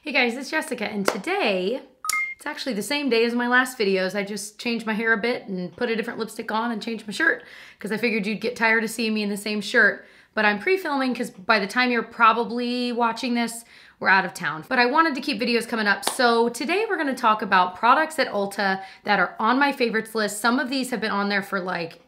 Hey guys, it's Jessica, and today, it's actually the same day as my last videos. I just changed my hair a bit and put a different lipstick on and changed my shirt because I figured you'd get tired of seeing me in the same shirt. But I'm pre-filming because by the time you're probably watching this, we're out of town. But I wanted to keep videos coming up. So today we're gonna talk about products at Ulta that are on my favorites list. Some of these have been on there for like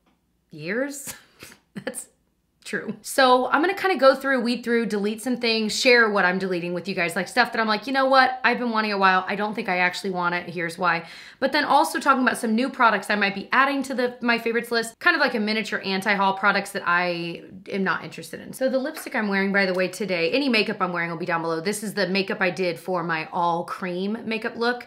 years. That's true. So I'm gonna kind of go through, weed through, delete some things, share what I'm deleting with you guys, like stuff that I'm like, you know what, I've been wanting a while. I don't think I actually want it. Here's why. But then also talking about some new products I might be adding to my favorites list, kind of like a miniature anti-haul products that I am not interested in. So the lipstick I'm wearing, by the way, today, any makeup I'm wearing will be down below. This is the makeup I did for my all cream makeup look.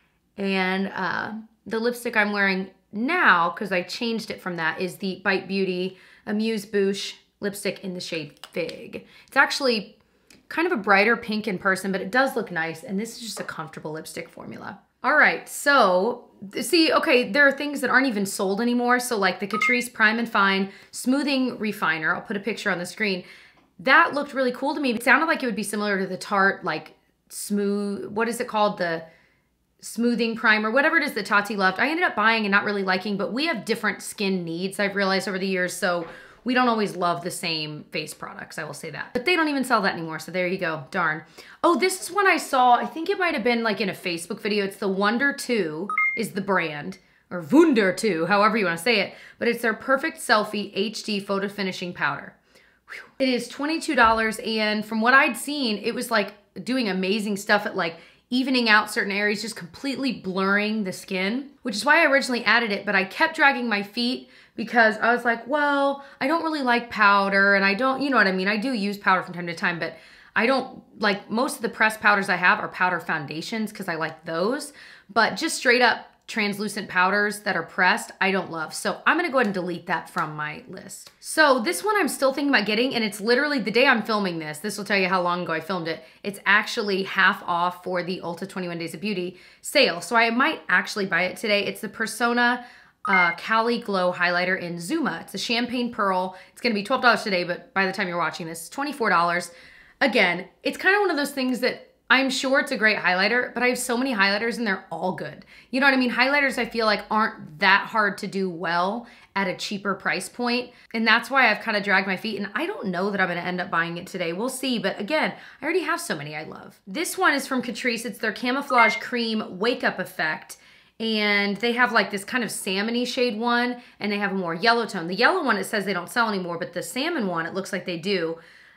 And the lipstick I'm wearing now, because I changed it from that, is the Bite Beauty Amuse Bouche lipstick in the shade Fig. It's actually kind of a brighter pink in person, but it does look nice, and this is just a comfortable lipstick formula. All right, so, see, okay, there are things that aren't even sold anymore, so like the Catrice Prime and Fine Smoothing Refiner, I'll put a picture on the screen, that looked really cool to me. It sounded like it would be similar to the Tarte, like, smooth, what is it called, the smoothing primer, whatever it is that Tati loved. I ended up buying and not really liking, but we have different skin needs, I've realized over the years, so we don't always love the same face products, I will say that. But they don't even sell that anymore, so there you go, darn. Oh, this is one I saw, I think it might have been like in a Facebook video. It's the Wonder 2 is the brand, or Wunder 2, however you wanna say it, but it's their Perfect Selfie HD Photo Finishing Powder. Whew. It is $22, and from what I'd seen, it was like doing amazing stuff at like evening out certain areas, just completely blurring the skin, which is why I originally added it, but I kept dragging my feet because I was like, well, I don't really like powder, and I don't, you know what I mean? I do use powder from time to time, but I don't, like, most of the pressed powders I have are powder foundations because I like those, but just straight up translucent powders that are pressed, I don't love. So I'm gonna go ahead and delete that from my list. So this one I'm still thinking about getting, and it's literally the day I'm filming this. This will tell you how long ago I filmed it. It's actually half off for the Ulta 21 Days of Beauty sale. So I might actually buy it today. It's the Persona Cali Glow Highlighter in Zuma. It's a champagne pearl. It's gonna be $12 today, but by the time you're watching this, it's $24. Again, it's kind of one of those things that I'm sure it's a great highlighter, but I have so many highlighters and they're all good. You know what I mean? Highlighters I feel like aren't that hard to do well at a cheaper price point. And that's why I've kind of dragged my feet, and I don't know that I'm gonna end up buying it today. We'll see, but again, I already have so many I love. This one is from Catrice. It's their Camouflage Cream Wake Up Effect. And they have like this kind of salmon-y shade one, and they have a more yellow tone. The yellow one, it says they don't sell anymore, but the salmon one, it looks like they do.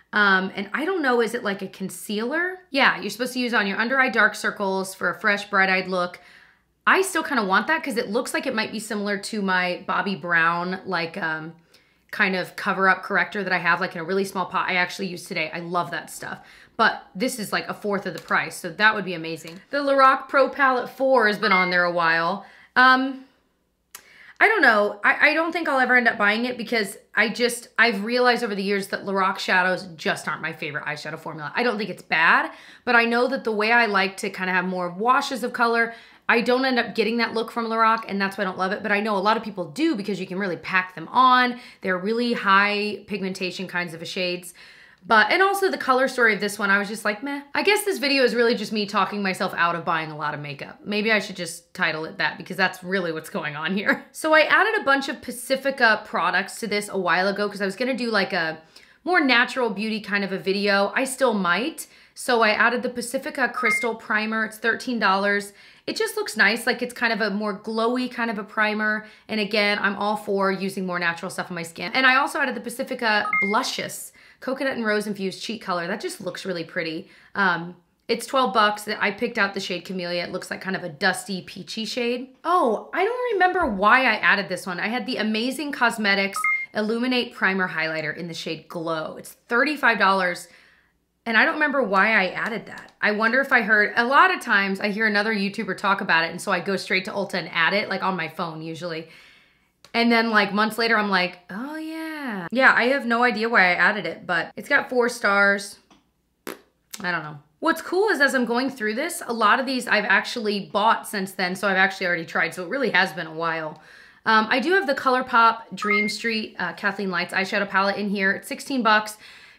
And I don't know, is it like a concealer? Yeah, you're supposed to use it on your under eye dark circles for a fresh, bright-eyed look. I still kind of want that because it looks like it might be similar to my Bobbi Brown, like kind of cover-up corrector that I have like in a really small pot I actually used today. I love that stuff. But this is like a fourth of the price, so that would be amazing. The Lorac PRO Palette 4 has been on there a while. I don't know. I don't think I'll ever end up buying it because I've realized over the years that Lorac shadows just aren't my favorite eyeshadow formula. I don't think it's bad, but I know that the way I like to kind of have more washes of color, I don't end up getting that look from Lorac, and that's why I don't love it, but I know a lot of people do because you can really pack them on. They're really high pigmentation kinds of shades. And also the color story of this one, I was just like, meh. I guess this video is really just me talking myself out of buying a lot of makeup. Maybe I should just title it that because that's really what's going on here. So I added a bunch of Pacifica products to this a while ago because I was gonna do like a more natural beauty kind of a video. I still might. So I added the Pacifica Crystal Primer. It's $13. It just looks nice, like it's kind of a more glowy kind of a primer. And again, I'm all for using more natural stuff on my skin. And I also added the Pacifica Blushious Coconut and Rose Infused Cheek Color. That just looks really pretty. It's 12 bucks. I picked out the shade Camellia. It looks like kind of a dusty, peachy shade. Oh, I don't remember why I added this one. I had the Amazing Cosmetics Illuminate Primer Highlighter in the shade Glow. It's $35. And I don't remember why I added that. I wonder if I heard, a lot of times I hear another YouTuber talk about it, and so I go straight to Ulta and add it, like on my phone usually. And then like months later, I'm like, oh yeah. Yeah, I have no idea why I added it, but it's got 4 stars. I don't know. What's cool is as I'm going through this, a lot of these I've actually bought since then, so I've actually already tried, so it really has been a while. I do have the Colourpop Dream Street Kathleen Lights eyeshadow palette in here. It's 16 bucks.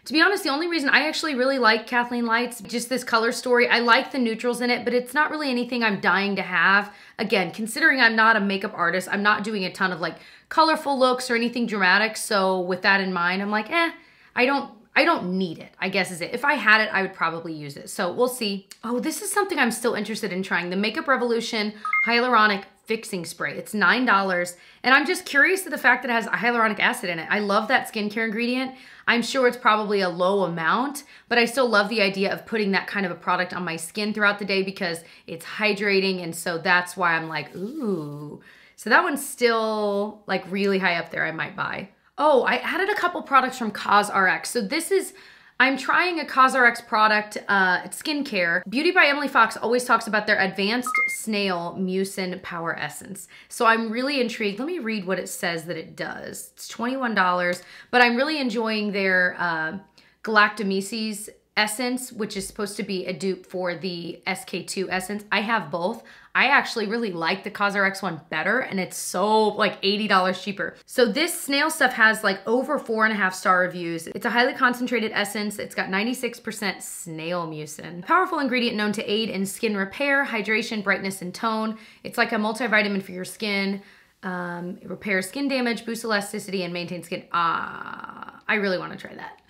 To be honest, the only reason I actually really like Kathleen Lights, just this color story, I like the neutrals in it, but it's not really anything I'm dying to have. Again, considering I'm not a makeup artist, I'm not doing a ton of like colorful looks or anything dramatic. So with that in mind, I'm like, I don't need it, I guess is it. If I had it, I would probably use it. So we'll see. Oh, this is something I'm still interested in trying. The Makeup Revolution Hyaluronic Fixing Spray. It's $9. And I'm just curious to the fact that it has hyaluronic acid in it. I love that skincare ingredient. I'm sure it's probably a low amount, but I still love the idea of putting that kind of a product on my skin throughout the day because it's hydrating. And so that's why I'm like, ooh. So that one's still like really high up there. I might buy. Oh, I added a couple products from CosRX. So this is, I'm trying a CosRX product, it's skincare. Beauty by Emily Fox always talks about their Advanced Snail Mucin Power Essence. So I'm really intrigued. Let me read what it says that it does. It's $21, but I'm really enjoying their Galactomyces essence, which is supposed to be a dupe for the SK2 essence. I have both. I actually really like the CosRX one better, and it's so like $80 cheaper. So this Snail stuff has like over 4.5-star reviews. It's a highly concentrated essence. It's got 96% snail mucin. Powerful ingredient known to aid in skin repair, hydration, brightness, and tone. It's like a multivitamin for your skin. It repairs skin damage, boosts elasticity, and maintains skin. I really want to try that.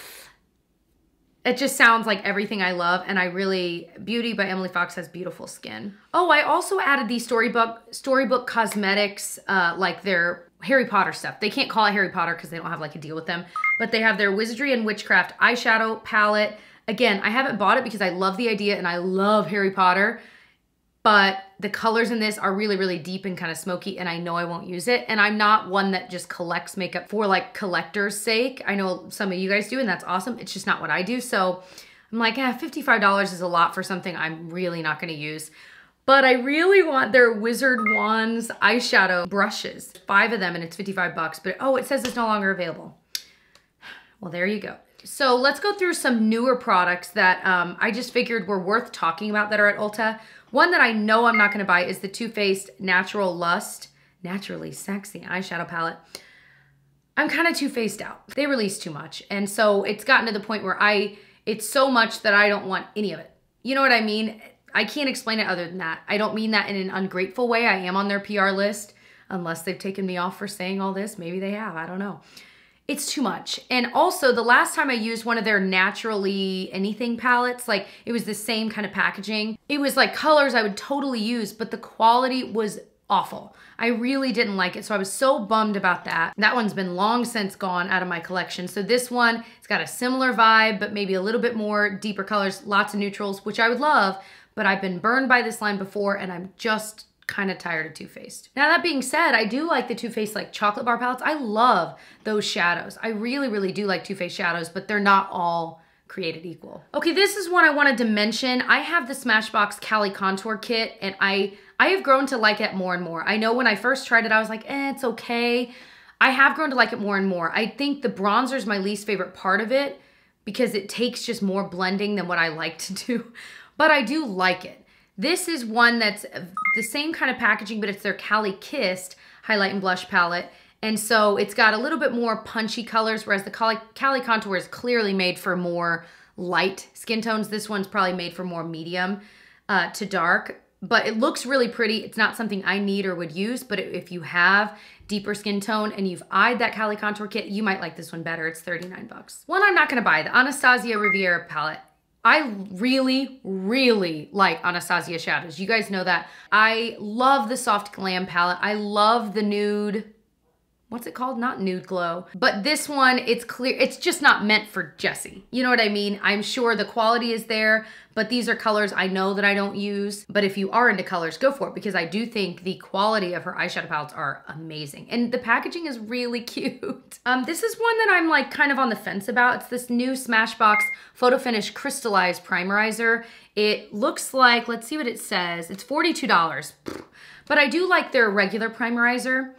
It just sounds like everything I love, and Beauty by Emily Fox has beautiful skin. Oh, I also added the Storybook Cosmetics, like their Harry Potter stuff. They can't call it Harry Potter because they don't have like a deal with them, but they have their Wizardry and Witchcraft eyeshadow palette. Again, I haven't bought it because I love the idea and I love Harry Potter, but the colors in this are really, really deep and kind of smoky, and I know I won't use it. And I'm not one that just collects makeup for like collector's sake. I know some of you guys do, and that's awesome. It's just not what I do. So I'm like, $55 is a lot for something I'm really not gonna use. But I really want their Wizard Wands eyeshadow brushes. 5 of them, and it's 55 bucks. But oh, it says it's no longer available. Well, there you go. So let's go through some newer products that I just figured were worth talking about that are at Ulta. One that I know I'm not gonna buy is the TooFaced Natural Lust, Naturally Sexy eyeshadow palette. I'm kind of Too-Faced out. They release too much. And so it's gotten to the point where it's so much that I don't want any of it. You know what I mean? I can't explain it other than that. I don't mean that in an ungrateful way. I am on their PR list, unless they've taken me off for saying all this. Maybe they have, I don't know. It's too much. And also the last time I used one of their Naturally Anything palettes, like it was the same kind of packaging. It was like colors I would totally use, but the quality was awful. I really didn't like it. So I was so bummed about that. That one's been long since gone out of my collection. So this one, it's got a similar vibe, but maybe a little bit more deeper colors, lots of neutrals, which I would love, but I've been burned by this line before and I'm just kind of tired of Too-Faced. Now that being said, I do like the Too-Faced like chocolate bar palettes. I love those shadows. I really, really do like Too-Faced shadows, but they're not all created equal. Okay, this is one I wanted to mention. I have the Smashbox Cali Contour Kit, and I have grown to like it more and more. I know when I first tried it, I was like, it's okay. I have grown to like it more and more. I think the bronzer is my least favorite part of it because it takes just more blending than what I like to do, but I do like it. This is one that's the same kind of packaging, but it's their Cali Kissed highlight and blush palette. And so it's got a little bit more punchy colors, whereas the Cali Contour is clearly made for more light skin tones. This one's probably made for more medium to dark, but it looks really pretty. It's not something I need or would use, but if you have deeper skin tone and you've eyed that Cali Contour Kit, you might like this one better. It's 39 bucks. One I'm not gonna buy, the Anastasia Riviera palette. I really, really like Anastasia shadows. You guys know that. I love the Soft Glam palette. I love the nude, what's it called? Not Nude Glow. But this one, it's clear, it's just not meant for Jessie. You know what I mean? I'm sure the quality is there, but these are colors I know that I don't use. But if you are into colors, go for it, because I do think the quality of her eyeshadow palettes are amazing. And the packaging is really cute. This is one that I'm like kind of on the fence about. It's this new Smashbox Photo Finish Crystallized Primerizer. It looks like, let's see what it says. It's $42, but I do like their regular primerizer.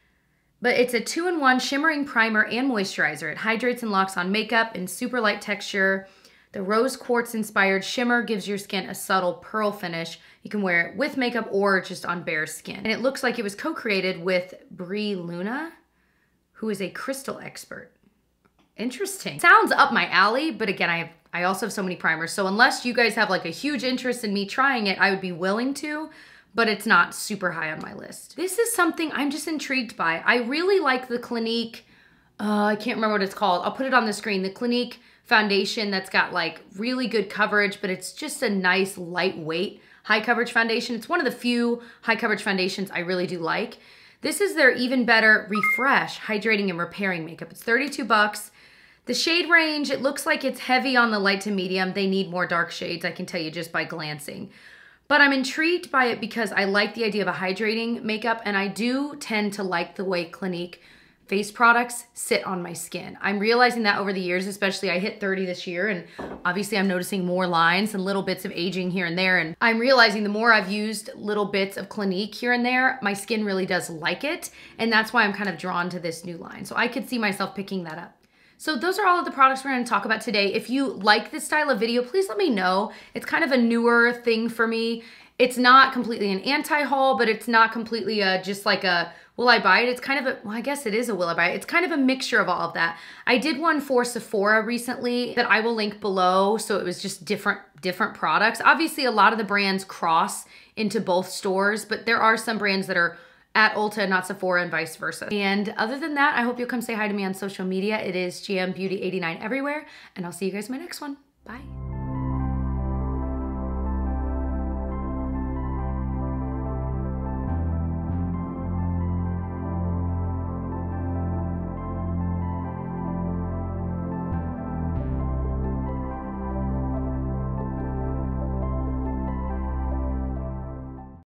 But it's a 2-in-1 shimmering primer and moisturizer. It hydrates and locks on makeup in super light texture. The rose quartz inspired shimmer gives your skin a subtle pearl finish. You can wear it with makeup or just on bare skin. And it looks like it was co-created with Brie Luna, who is a crystal expert. Interesting. Sounds up my alley, but again, I also have so many primers. So unless you guys have like a huge interest in me trying it, I would be willing to, but it's not super high on my list. This is something I'm just intrigued by. I really like the Clinique, I can't remember what it's called. I'll put it on the screen. The Clinique foundation that's got like really good coverage, but it's just a nice lightweight high coverage foundation. It's one of the few high coverage foundations I really do like. This is their Even Better Refresh Hydrating and Repairing Makeup. It's 32 bucks. The shade range, it looks like it's heavy on the light to medium. They need more dark shades, I can tell you just by glancing. But I'm intrigued by it because I like the idea of a hydrating makeup, and I do tend to like the way Clinique face products sit on my skin. I'm realizing that over the years, especially I hit 30 this year, and obviously I'm noticing more lines and little bits of aging here and there, and I'm realizing the more I've used little bits of Clinique here and there, my skin really does like it, and that's why I'm kind of drawn to this new line. So I could see myself picking that up. So those are all of the products we're gonna talk about today. If you like this style of video, please let me know. It's kind of a newer thing for me. It's not completely an anti-haul, but it's not completely just like a, will I buy it? It's kind of a, well, I guess it is a will I buy it. It's kind of a mixture of all of that. I did one for Sephora recently that I will link below. So it was just different products. Obviously a lot of the brands cross into both stores, but there are some brands that are at Ulta, not Sephora, and vice versa. And other than that, I hope you'll come say hi to me on social media. It is GM Beauty 89 everywhere, and I'll see you guys in my next one. Bye.